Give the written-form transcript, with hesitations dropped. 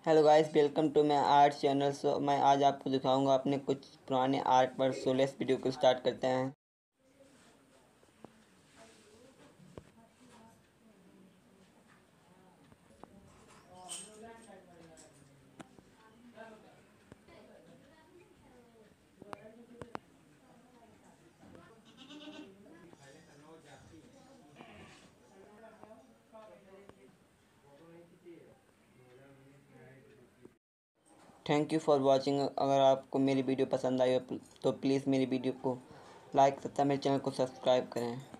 Hello guys, welcome to my art channel. So मैं आज आपको दिखाऊंगा अपने कुछ पुराने आर्ट पर। सो लेट्स वीडियो को स्टार्ट करते हैं। Thank you for watching. अगर आपको मेरी वीडियो पसंद आई हो तो प्लीज़ मेरी वीडियो को लाइक तथा मेरे चैनल को सब्सक्राइब करें।